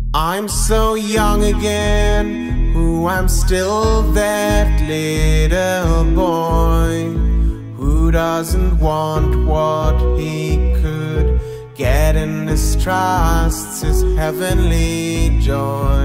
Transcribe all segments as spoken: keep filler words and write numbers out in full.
I'm so young again, who I'm still that little boy who doesn't want what he could get and distrusts his heavenly joy.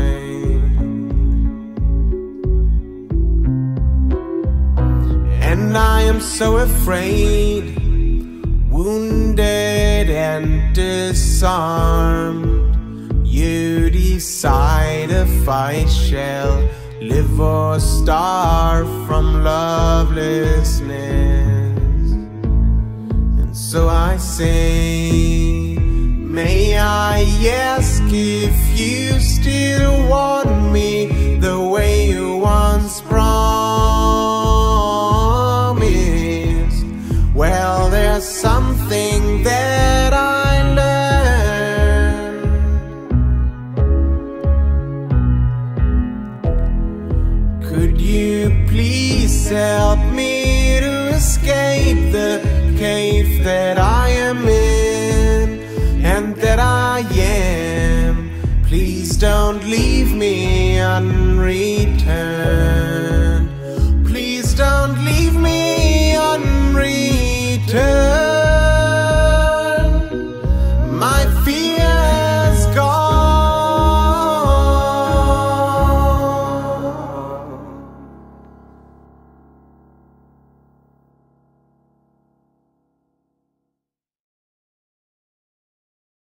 And I am so afraid, wounded and disarmed. You decide if I shall live or starve from lovelessness. And so I say, may I ask if you still want me the way you once promised? Well, there's something that I learned. Could you please help me to escape the cave that I am in and that I am? Please don't leave me unreturned.